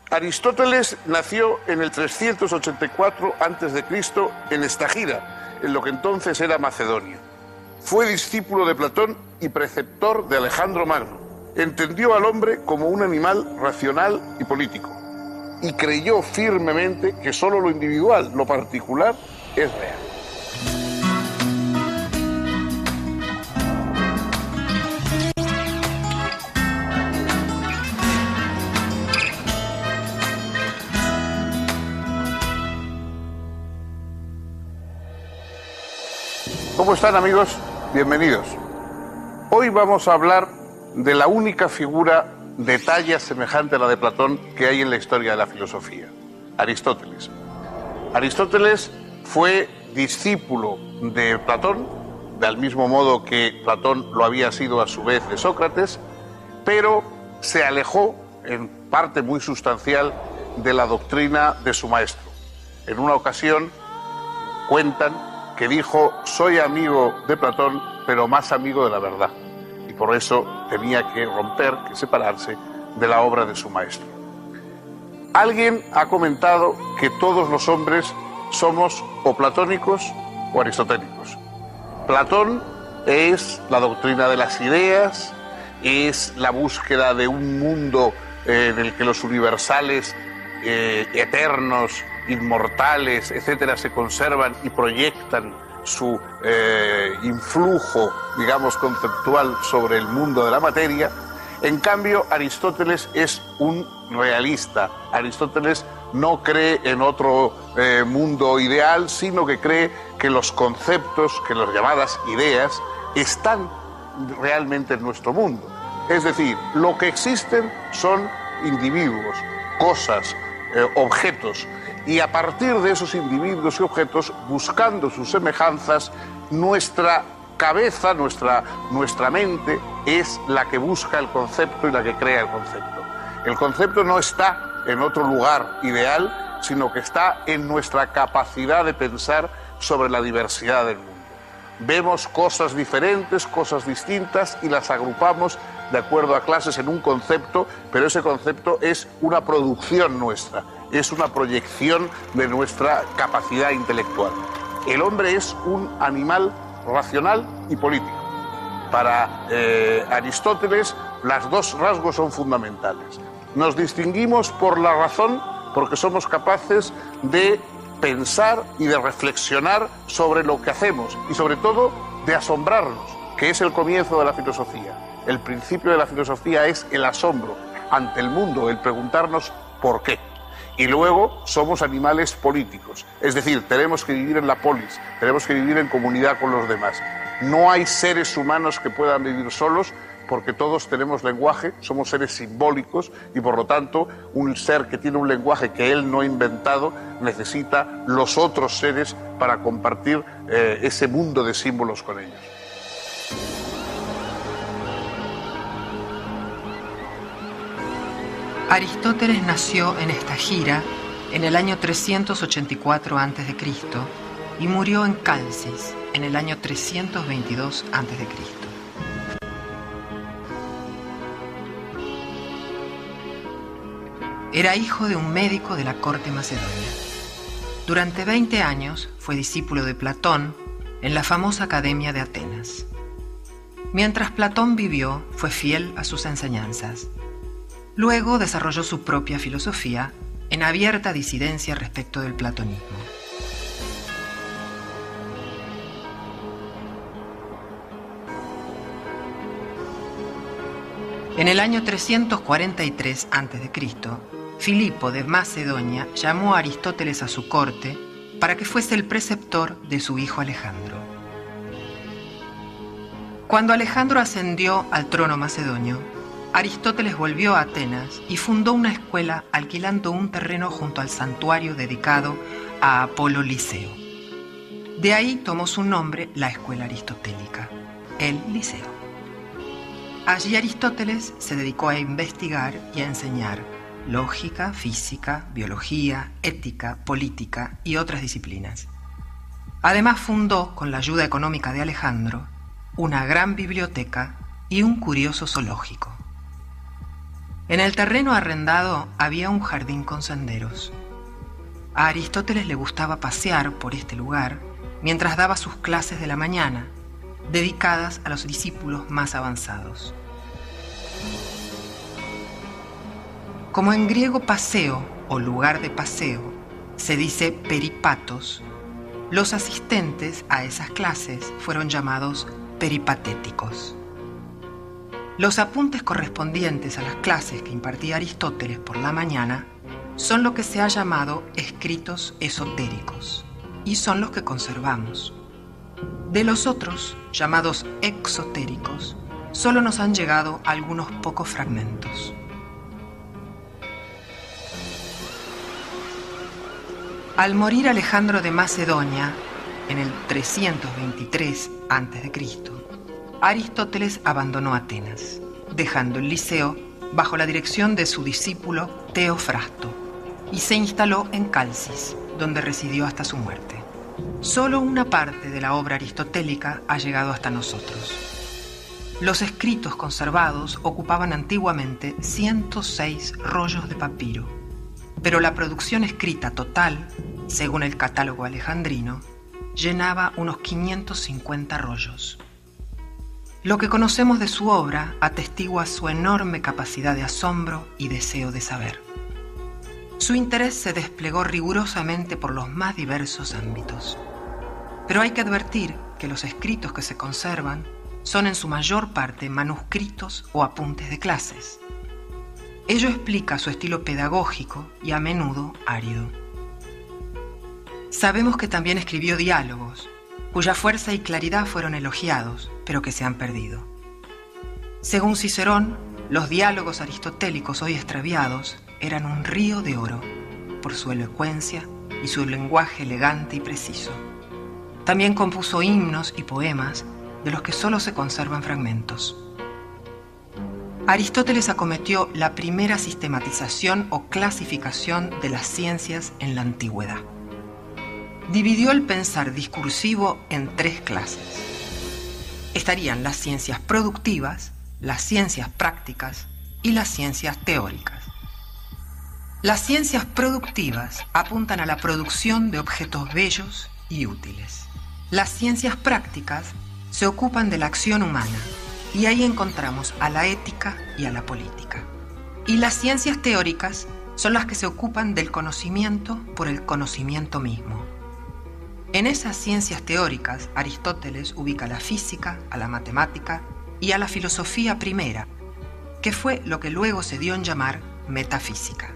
Aristóteles nació en el 384 a.C. en Estagira, en lo que entonces era Macedonia. Fue discípulo de Platón y preceptor de Alejandro Magno. Entendió al hombre como un animal racional y político y creyó firmemente que solo lo individual, lo particular, es real. ¿Cómo están, amigos? Bienvenidos. Hoy vamos a hablar de la única figura de talla semejante a la de Platón que hay en la historia de la filosofía, Aristóteles. Aristóteles fue discípulo de Platón, del mismo modo que Platón lo había sido a su vez de Sócrates, pero se alejó en parte muy sustancial de la doctrina de su maestro. En una ocasión cuentan que dijo: soy amigo de Platón, pero más amigo de la verdad. Y por eso tenía que romper, que separarse de la obra de su maestro. Alguien ha comentado que todos los hombres somos o platónicos o aristotélicos. Platón es la doctrina de las ideas, es la búsqueda de un mundo en el que los universales eternos, inmortales, etcétera, se conservan y proyectan su influjo, digamos, conceptual sobre el mundo de la materia. En cambio, Aristóteles es un realista. Aristóteles no cree en otro mundo ideal, sino que cree que los conceptos, que las llamadas ideas, están realmente en nuestro mundo. Es decir, lo que existen son individuos, cosas, objetos, y a partir de esos individuos y objetos, buscando sus semejanzas, nuestra cabeza, nuestra mente es la que busca el concepto y la que crea el concepto. El concepto no está en otro lugar ideal, sino que está en nuestra capacidad de pensar sobre la diversidad del mundo. Vemos cosas diferentes, cosas distintas y las agrupamos de acuerdo a clases en un concepto, pero ese concepto es una producción nuestra, es una proyección de nuestra capacidad intelectual. El hombre es un animal racional y político. Para Aristóteles, los dos rasgos son fundamentales. Nos distinguimos por la razón, porque somos capaces de pensar y de reflexionar sobre lo que hacemos y sobre todo de asombrarnos, que es el comienzo de la filosofía. El principio de la filosofía es el asombro ante el mundo, el preguntarnos por qué. Y luego somos animales políticos, es decir, tenemos que vivir en la polis, tenemos que vivir en comunidad con los demás. No hay seres humanos que puedan vivir solos, porque todos tenemos lenguaje, somos seres simbólicos y por lo tanto un ser que tiene un lenguaje que él no ha inventado necesita los otros seres para compartir ese mundo de símbolos con ellos. Aristóteles nació en Estagira en el año 384 a.C. y murió en Calcis en el año 322 a.C. Era hijo de un médico de la corte macedonia. Durante 20 años fue discípulo de Platón en la famosa Academia de Atenas. Mientras Platón vivió, fue fiel a sus enseñanzas. Luego desarrolló su propia filosofía en abierta disidencia respecto del platonismo. En el año 343 a.C., Filipo de Macedonia llamó a Aristóteles a su corte para que fuese el preceptor de su hijo Alejandro. Cuando Alejandro ascendió al trono macedonio, Aristóteles volvió a Atenas y fundó una escuela alquilando un terreno junto al santuario dedicado a Apolo Liceo. De ahí tomó su nombre la escuela aristotélica, el Liceo. Allí Aristóteles se dedicó a investigar y a enseñar lógica, física, biología, ética, política y otras disciplinas. Además fundó, con la ayuda económica de Alejandro, una gran biblioteca y un curioso zoológico. En el terreno arrendado había un jardín con senderos. A Aristóteles le gustaba pasear por este lugar mientras daba sus clases de la mañana, dedicadas a los discípulos más avanzados. Como en griego paseo o lugar de paseo se dice peripatos, los asistentes a esas clases fueron llamados peripatéticos. Los apuntes correspondientes a las clases que impartía Aristóteles por la mañana son lo que se ha llamado escritos esotéricos y son los que conservamos. De los otros, llamados exotéricos, solo nos han llegado algunos pocos fragmentos. Al morir Alejandro de Macedonia, en el 323 a.C., Aristóteles abandonó Atenas, dejando el Liceo bajo la dirección de su discípulo Teofrasto, y se instaló en Calcis, donde residió hasta su muerte. Solo una parte de la obra aristotélica ha llegado hasta nosotros. Los escritos conservados ocupaban antiguamente 106 rollos de papiro, pero la producción escrita total, según el catálogo alejandrino, llenaba unos 550 rollos. Lo que conocemos de su obra atestigua su enorme capacidad de asombro y deseo de saber. Su interés se desplegó rigurosamente por los más diversos ámbitos. Pero hay que advertir que los escritos que se conservan son en su mayor parte manuscritos o apuntes de clases. Ello explica su estilo pedagógico y a menudo árido. Sabemos que también escribió diálogos, cuya fuerza y claridad fueron elogiados, pero que se han perdido. Según Cicerón, los diálogos aristotélicos hoy extraviados eran un río de oro, por su elocuencia y su lenguaje elegante y preciso. También compuso himnos y poemas, de los que solo se conservan fragmentos. Aristóteles acometió la primera sistematización o clasificación de las ciencias en la antigüedad. Dividió el pensar discursivo en 3 clases. Estarían las ciencias productivas, las ciencias prácticas y las ciencias teóricas. Las ciencias productivas apuntan a la producción de objetos bellos y útiles. Las ciencias prácticas se ocupan de la acción humana y ahí encontramos a la ética y a la política. Y las ciencias teóricas son las que se ocupan del conocimiento por el conocimiento mismo. En esas ciencias teóricas, Aristóteles ubica a la física, a la matemática y a la filosofía primera, que fue lo que luego se dio en llamar metafísica.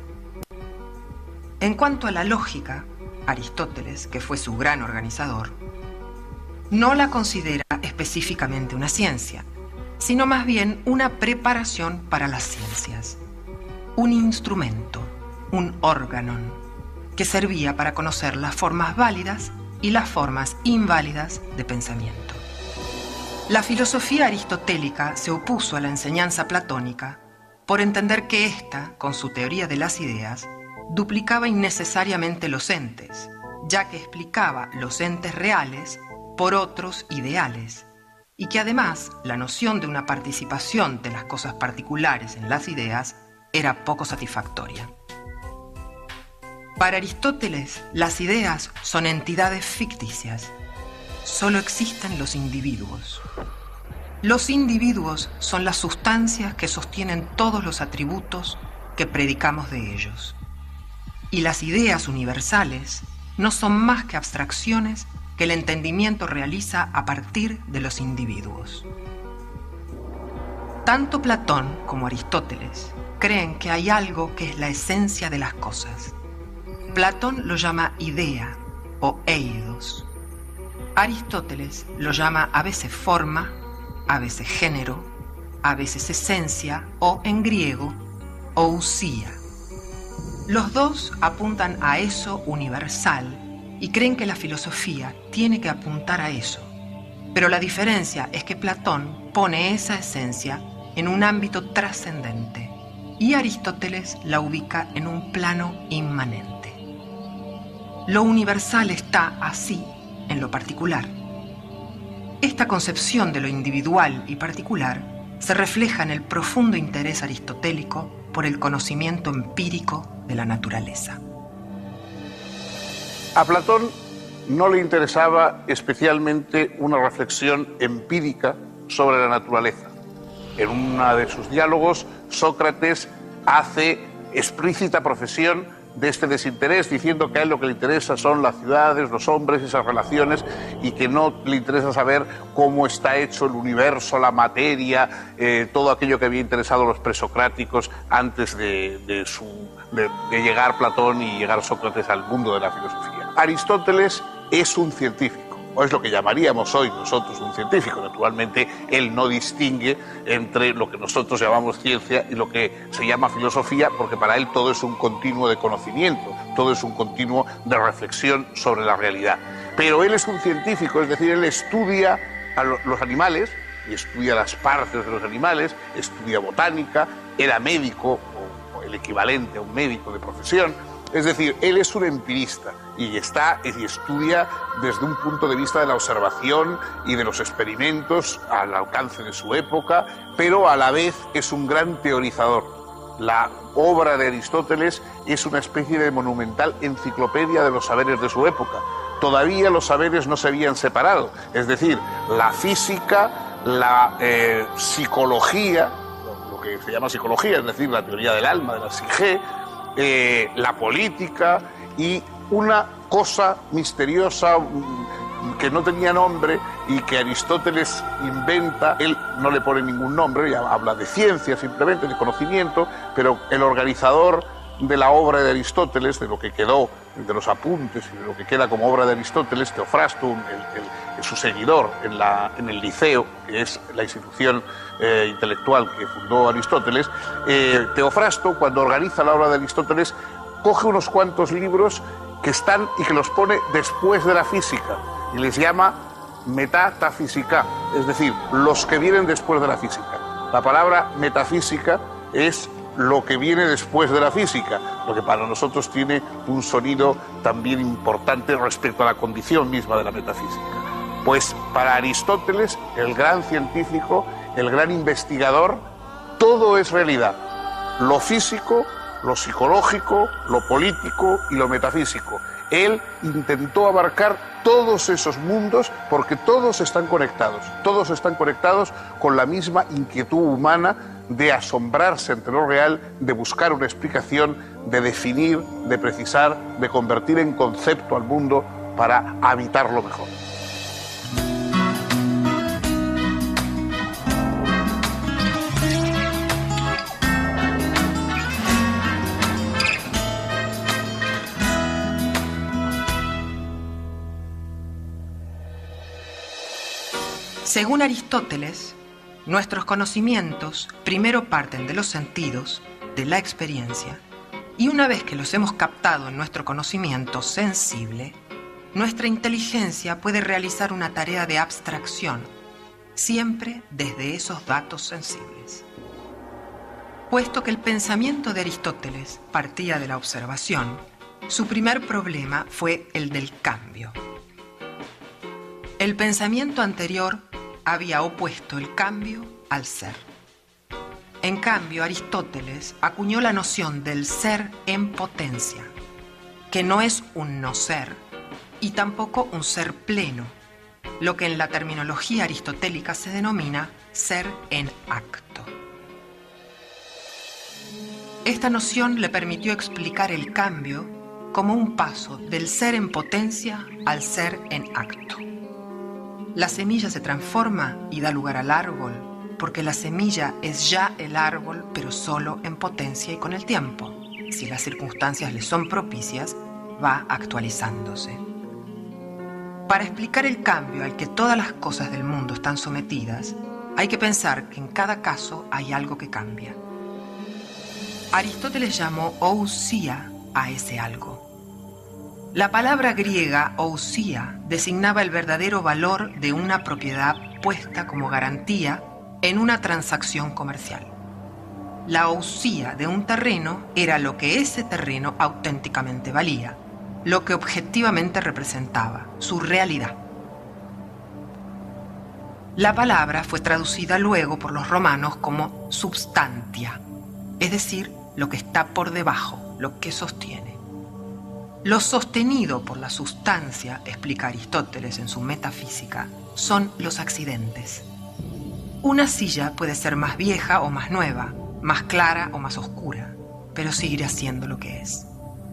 En cuanto a la lógica, Aristóteles, que fue su gran organizador, no la considera específicamente una ciencia, sino más bien una preparación para las ciencias, un instrumento, un órgano, que servía para conocer las formas válidas y las formas inválidas de pensamiento. La filosofía aristotélica se opuso a la enseñanza platónica por entender que ésta, con su teoría de las ideas, duplicaba innecesariamente los entes, ya que explicaba los entes reales por otros ideales, y que además la noción de una participación de las cosas particulares en las ideas era poco satisfactoria. Para Aristóteles, las ideas son entidades ficticias. Solo existen los individuos. Los individuos son las sustancias que sostienen todos los atributos que predicamos de ellos. Y las ideas universales no son más que abstracciones que el entendimiento realiza a partir de los individuos. Tanto Platón como Aristóteles creen que hay algo que es la esencia de las cosas. Platón lo llama idea o eidos. Aristóteles lo llama a veces forma, a veces género, a veces esencia o, en griego, ousia. Los dos apuntan a eso universal y creen que la filosofía tiene que apuntar a eso. Pero la diferencia es que Platón pone esa esencia en un ámbito trascendente y Aristóteles la ubica en un plano inmanente. Lo universal está así en lo particular. Esta concepción de lo individual y particular se refleja en el profundo interés aristotélico por el conocimiento empírico de la naturaleza. A Platón no le interesaba especialmente una reflexión empírica sobre la naturaleza. En uno de sus diálogos, Sócrates hace explícita profesión de este desinterés, diciendo que a él lo que le interesa son las ciudades, los hombres, esas relaciones, y que no le interesa saber cómo está hecho el universo, la materia, todo aquello que había interesado a los presocráticos antes de llegar Platón y llegar Sócrates al mundo de la filosofía. Aristóteles es un científico, o es lo que llamaríamos hoy nosotros un científico. Naturalmente, él no distingue entre lo que nosotros llamamos ciencia y lo que se llama filosofía, porque para él todo es un continuo de conocimiento, todo es un continuo de reflexión sobre la realidad. Pero él es un científico, es decir, él estudia a los animales, y estudia las partes de los animales, estudia botánica, era médico, o el equivalente a un médico de profesión. Es decir, él es un empirista y estudia desde un punto de vista de la observación y de los experimentos al alcance de su época, pero a la vez es un gran teorizador. La obra de Aristóteles es una especie de monumental enciclopedia de los saberes de su época. Todavía los saberes no se habían separado, es decir, la física, la psicología, lo que se llama psicología, es decir, la teoría del alma, de la psique, la política y una cosa misteriosa que no tenía nombre y que Aristóteles inventa. Él no le pone ningún nombre, ya habla de ciencia simplemente, de conocimiento, pero el organizador de la obra de Aristóteles, de lo que quedó, de los apuntes y de lo que queda como obra de Aristóteles, Teofrasto, su seguidor en el Liceo, que es la institución intelectual que fundó Aristóteles, Teofrasto, cuando organiza la obra de Aristóteles, coge unos cuantos libros que están y que los pone después de la física y les llama metafísica, es decir, los que vienen después de la física. La palabra metafísica es lo que viene después de la física, lo que para nosotros tiene un sonido también importante respecto a la condición misma de la metafísica. Pues para Aristóteles, el gran científico, el gran investigador, todo es realidad. Lo físico, lo psicológico, lo político y lo metafísico. Él intentó abarcar todos esos mundos porque todos están conectados con la misma inquietud humana de asombrarse ante lo real, de buscar una explicación, de definir, de precisar, de convertir en concepto al mundo para habitarlo mejor. Según Aristóteles, nuestros conocimientos primero parten de los sentidos, de la experiencia, y una vez que los hemos captado en nuestro conocimiento sensible, nuestra inteligencia puede realizar una tarea de abstracción, siempre desde esos datos sensibles. Puesto que el pensamiento de Aristóteles partía de la observación, su primer problema fue el del cambio. El pensamiento anterior había opuesto el cambio al ser. En cambio, Aristóteles acuñó la noción del ser en potencia, que no es un no ser y tampoco un ser pleno, lo que en la terminología aristotélica se denomina ser en acto. Esta noción le permitió explicar el cambio como un paso del ser en potencia al ser en acto. La semilla se transforma y da lugar al árbol, porque la semilla es ya el árbol, pero solo en potencia y con el tiempo. Si las circunstancias le son propicias, va actualizándose. Para explicar el cambio al que todas las cosas del mundo están sometidas, hay que pensar que en cada caso hay algo que cambia. Aristóteles llamó ousia a ese algo. La palabra griega ousia designaba el verdadero valor de una propiedad puesta como garantía en una transacción comercial. La ousia de un terreno era lo que ese terreno auténticamente valía, lo que objetivamente representaba, su realidad. La palabra fue traducida luego por los romanos como substantia, es decir, lo que está por debajo, lo que sostiene. Lo sostenido por la sustancia, explica Aristóteles en su Metafísica, son los accidentes. Una silla puede ser más vieja o más nueva, más clara o más oscura, pero seguirá siendo lo que es.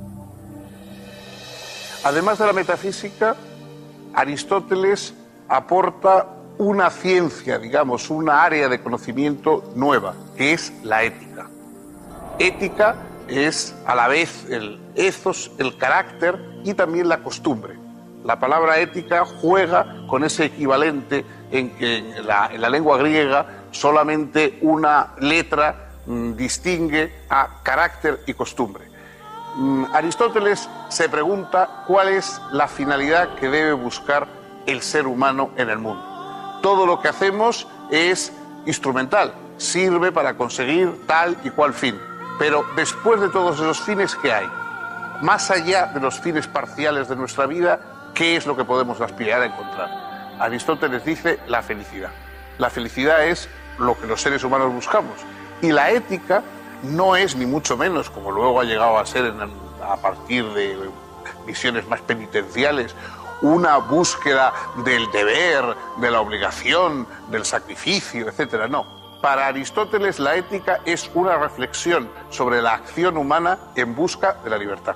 Además de la metafísica, Aristóteles aporta una ciencia, digamos, una área de conocimiento nueva, que es la ética. Ética es a la vez el ethos, el carácter y también la costumbre. La palabra ética juega con ese equivalente en que en la lengua griega solamente una letra distingue a carácter y costumbre. Aristóteles se pregunta cuál es la finalidad que debe buscar el ser humano en el mundo. Todo lo que hacemos es instrumental, sirve para conseguir tal y cual fin. Pero después de todos esos fines, ¿qué hay? Más allá de los fines parciales de nuestra vida, ¿qué es lo que podemos aspirar a encontrar? Aristóteles dice la felicidad. La felicidad es lo que los seres humanos buscamos. Y la ética no es ni mucho menos, como luego ha llegado a ser a partir de visiones más penitenciales, una búsqueda del deber, de la obligación, del sacrificio, etc. No. Para Aristóteles la ética es una reflexión sobre la acción humana en busca de la libertad.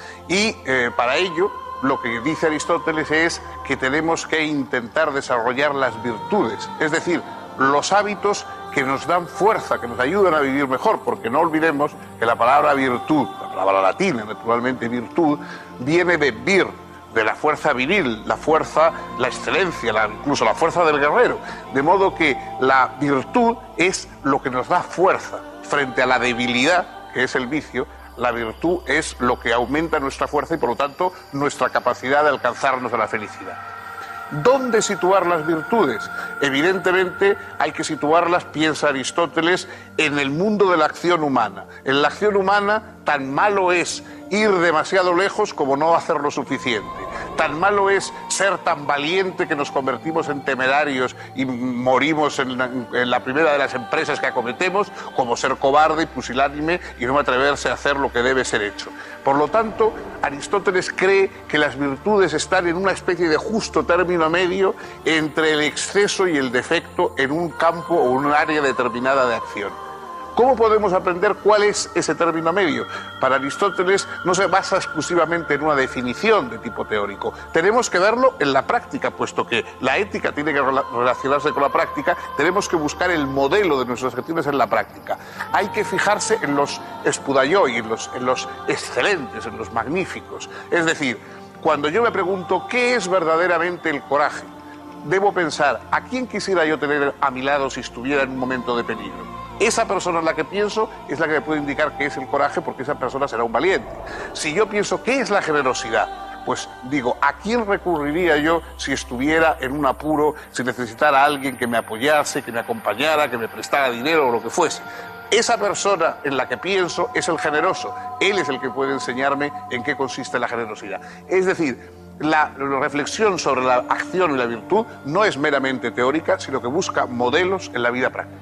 Y para ello lo que dice Aristóteles es que tenemos que intentar desarrollar las virtudes, es decir, los hábitos que nos dan fuerza, que nos ayudan a vivir mejor, porque no olvidemos que la palabra virtud, la palabra latina naturalmente virtud, viene de vir, de la fuerza viril, la fuerza, la excelencia, incluso la fuerza del guerrero. De modo que la virtud es lo que nos da fuerza frente a la debilidad, que es el vicio. La virtud es lo que aumenta nuestra fuerza y por lo tanto nuestra capacidad de alcanzarnos a la felicidad. ¿Dónde situar las virtudes? Evidentemente hay que situarlas, piensa Aristóteles, en el mundo de la acción humana. En la acción humana tan malo es ir demasiado lejos como no hacer lo suficiente. Tan malo es ser tan valiente que nos convertimos en temerarios y morimos en la primera de las empresas que acometemos, como ser cobarde y pusilánime y no atreverse a hacer lo que debe ser hecho. Por lo tanto, Aristóteles cree que las virtudes están en una especie de justo término medio entre el exceso y el defecto en un campo o un área determinada de acción. ¿Cómo podemos aprender cuál es ese término medio? Para Aristóteles no se basa exclusivamente en una definición de tipo teórico. Tenemos que verlo en la práctica, puesto que la ética tiene que relacionarse con la práctica, tenemos que buscar el modelo de nuestras acciones en la práctica. Hay que fijarse en los spudaioi, en los excelentes, en los magníficos. Es decir, cuando yo me pregunto qué es verdaderamente el coraje, debo pensar, ¿a quién quisiera yo tener a mi lado si estuviera en un momento de peligro? Esa persona en la que pienso es la que me puede indicar qué es el coraje, porque esa persona será un valiente. Si yo pienso qué es la generosidad, pues digo, ¿a quién recurriría yo si estuviera en un apuro, si necesitara a alguien que me apoyase, que me acompañara, que me prestara dinero o lo que fuese? Esa persona en la que pienso es el generoso. Él es el que puede enseñarme en qué consiste la generosidad. Es decir, la reflexión sobre la acción y la virtud no es meramente teórica, sino que busca modelos en la vida práctica.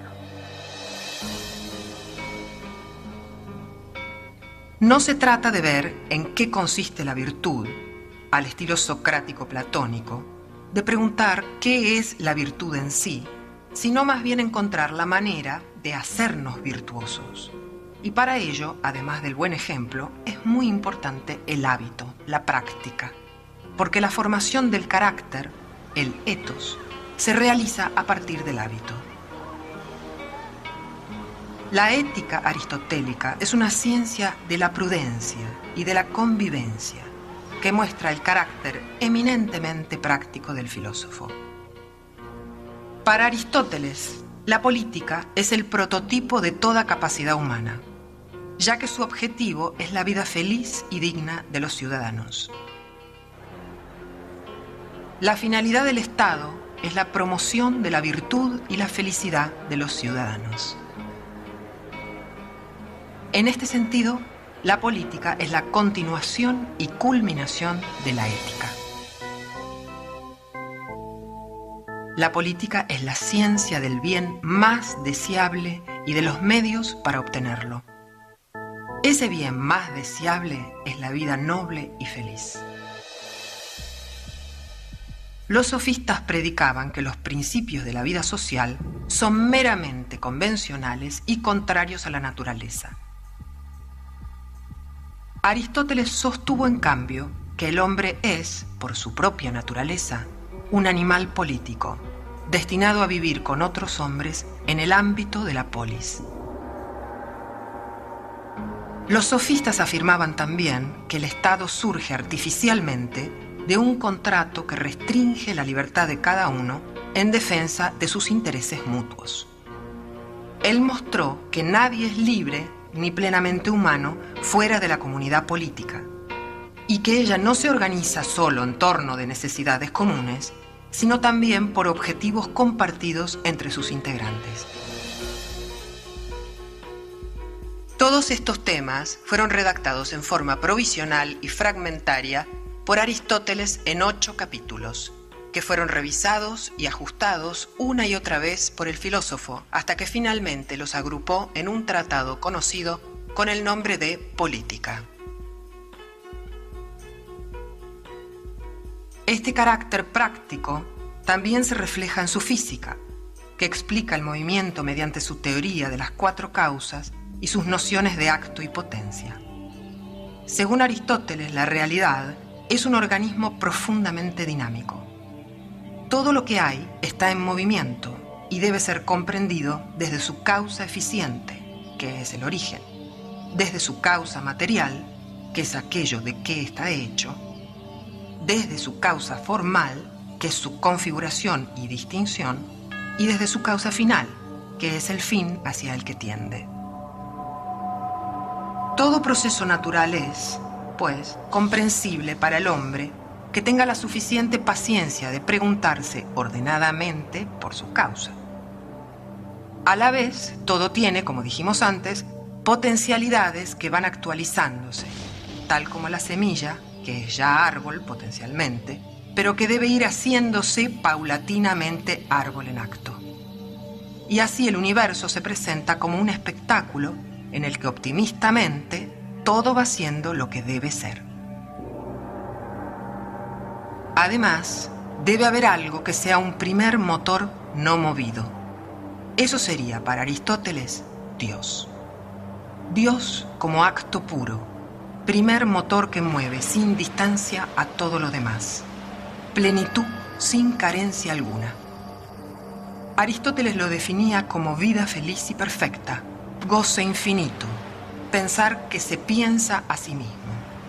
No se trata de ver en qué consiste la virtud, al estilo socrático platónico, de preguntar qué es la virtud en sí, sino más bien encontrar la manera de hacernos virtuosos. Y para ello, además del buen ejemplo, es muy importante el hábito, la práctica, porque la formación del carácter, el ethos, se realiza a partir del hábito. La ética aristotélica es una ciencia de la prudencia y de la convivencia que muestra el carácter eminentemente práctico del filósofo. Para Aristóteles, la política es el prototipo de toda capacidad humana, ya que su objetivo es la vida feliz y digna de los ciudadanos. La finalidad del Estado es la promoción de la virtud y la felicidad de los ciudadanos. En este sentido, la política es la continuación y culminación de la ética. La política es la ciencia del bien más deseable y de los medios para obtenerlo. ese bien más deseable es la vida noble y feliz. Los sofistas predicaban que los principios de la vida social son meramente convencionales y contrarios a la naturaleza. Aristóteles sostuvo, en cambio, que el hombre es, por su propia naturaleza, un animal político, destinado a vivir con otros hombres en el ámbito de la polis. Los sofistas afirmaban también que el Estado surge artificialmente de un contrato que restringe la libertad de cada uno en defensa de sus intereses mutuos. Él mostró que nadie es libre ni plenamente humano fuera de la comunidad política, y que ella no se organiza solo en torno de necesidades comunes, sino también por objetivos compartidos entre sus integrantes. Todos estos temas fueron redactados en forma provisional y fragmentaria por Aristóteles en 8 capítulos, que fueron revisados y ajustados una y otra vez por el filósofo, hasta que finalmente los agrupó en un tratado conocido con el nombre de Política. Este carácter práctico también se refleja en su física, que explica el movimiento mediante su teoría de las 4 causas y sus nociones de acto y potencia. Según Aristóteles, la realidad es un organismo profundamente dinámico. Todo lo que hay está en movimiento y debe ser comprendido desde su causa eficiente, que es el origen, desde su causa material, que es aquello de qué está hecho, desde su causa formal, que es su configuración y distinción, y desde su causa final, que es el fin hacia el que tiende. Todo proceso natural es, pues, comprensible para el hombre que tenga la suficiente paciencia de preguntarse ordenadamente por su causa. A la vez, todo tiene, como dijimos antes, potencialidades que van actualizándose, tal como la semilla, que es ya árbol potencialmente, pero que debe ir haciéndose paulatinamente árbol en acto. Y así el universo se presenta como un espectáculo en el que optimistamente todo va siendo lo que debe ser. Además, debe haber algo que sea un primer motor no movido. Eso sería para Aristóteles Dios. Dios como acto puro, primer motor que mueve sin distancia a todo lo demás. Plenitud sin carencia alguna. Aristóteles lo definía como vida feliz y perfecta, goce infinito, pensar que se piensa a sí mismo.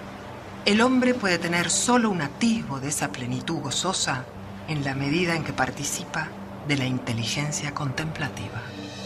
El hombre puede tener solo un atisbo de esa plenitud gozosa en la medida en que participa de la inteligencia contemplativa.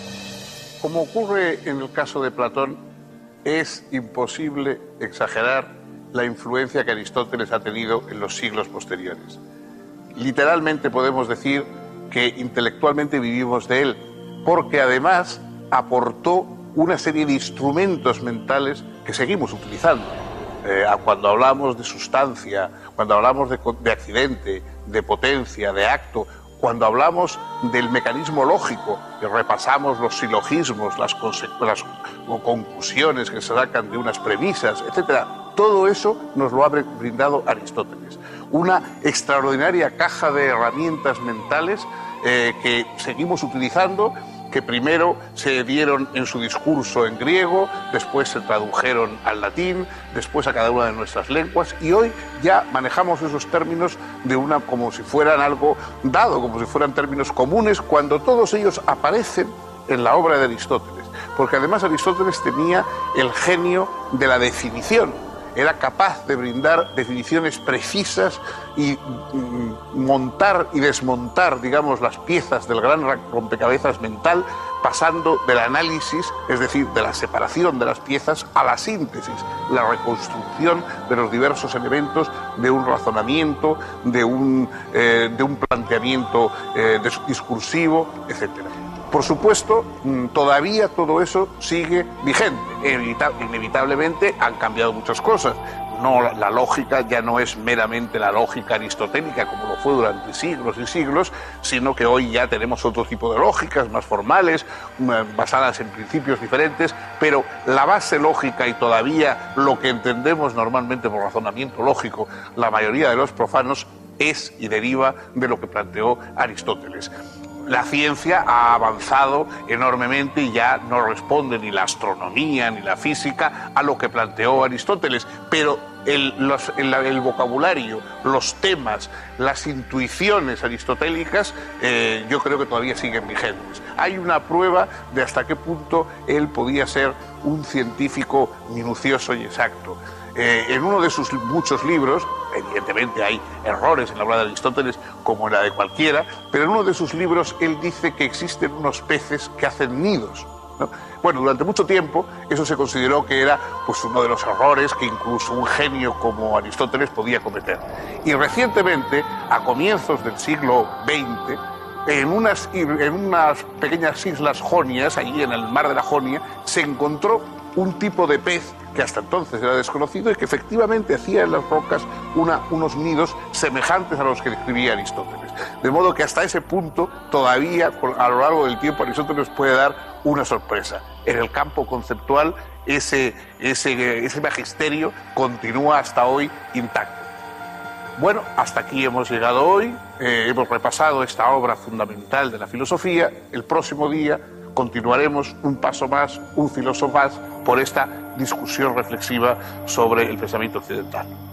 Como ocurre en el caso de Platón, es imposible exagerar la influencia que Aristóteles ha tenido en los siglos posteriores. Literalmente podemos decir que intelectualmente vivimos de él, porque además aportó una serie de instrumentos mentales que seguimos utilizando. Cuando hablamos de sustancia, cuando hablamos de accidente, de potencia, de acto, cuando hablamos del mecanismo lógico, que repasamos los silogismos, las conclusiones que se sacan de unas premisas, etc., todo eso nos lo ha brindado Aristóteles. Una extraordinaria caja de herramientas mentales que seguimos utilizando, que primero se dieron en su discurso en griego, después se tradujeron al latín, después a cada una de nuestras lenguas, y hoy ya manejamos esos términos como si fueran algo dado, como si fueran términos comunes, cuando todos ellos aparecen en la obra de Aristóteles, porque además Aristóteles tenía el genio de la definición. Era capaz de brindar definiciones precisas y montar y desmontar, digamos, las piezas del gran rompecabezas mental, pasando del análisis, es decir, de la separación de las piezas, a la síntesis, la reconstrucción de los diversos elementos de un razonamiento, de un planteamiento discursivo, etc. Por supuesto, todavía todo eso sigue vigente. Inevitablemente han cambiado muchas cosas. No, la lógica ya no es meramente la lógica aristotélica como lo fue durante siglos y siglos, sino que hoy ya tenemos otro tipo de lógicas más formales, basadas en principios diferentes, pero la base lógica y todavía lo que entendemos normalmente por razonamiento lógico la mayoría de los profanos es y deriva de lo que planteó Aristóteles. La ciencia ha avanzado enormemente y ya no responde ni la astronomía ni la física a lo que planteó Aristóteles, pero el vocabulario, los temas, las intuiciones aristotélicas yo creo que todavía siguen vigentes. Hay una prueba de hasta qué punto él podía ser un científico minucioso y exacto. En uno de sus muchos libros, evidentemente hay errores en la obra de Aristóteles como en la de cualquiera, pero en uno de sus libros él dice que existen unos peces que hacen nidos, ¿no? Bueno, durante mucho tiempo eso se consideró que era pues, uno de los errores que incluso un genio como Aristóteles podía cometer. Y recientemente, a comienzos del siglo XX, en unas pequeñas islas jonias, allí en el mar de la Jonia, se encontró un tipo de pez que hasta entonces era desconocido y que efectivamente hacía en las rocas unos nidos semejantes a los que describía Aristóteles. De modo que hasta ese punto todavía a lo largo del tiempo Aristóteles puede dar una sorpresa. En el campo conceptual ese magisterio continúa hasta hoy intacto. Bueno, hasta aquí hemos llegado hoy, hemos repasado esta obra fundamental de la filosofía. El próximo día continuaremos un paso más, un filósofo más, por esta discusión reflexiva sobre el pensamiento occidental.